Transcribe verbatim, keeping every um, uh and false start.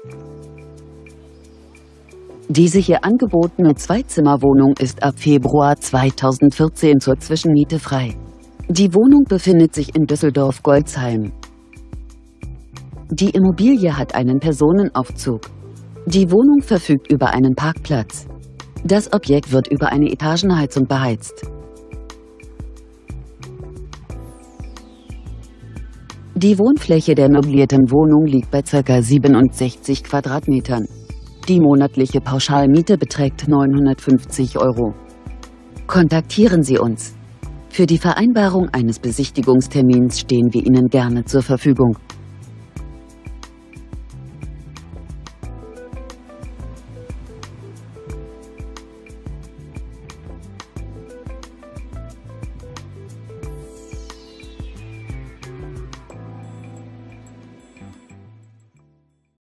Diese hier angebotene Zweizimmerwohnung ist ab Februar zweitausendvierzehn zur Zwischenmiete frei. Die Wohnung befindet sich in Düsseldorf-Golzheim. Die Immobilie hat einen Personenaufzug. Die Wohnung verfügt über einen Parkplatz. Das Objekt wird über eine Etagenheizung beheizt. Die Wohnfläche der möblierten Wohnung liegt bei ca. siebenundsechzig Quadratmetern. Die monatliche Pauschalmiete beträgt neunhundertfünfzig Euro. Kontaktieren Sie uns. Für die Vereinbarung eines Besichtigungstermins stehen wir Ihnen gerne zur Verfügung.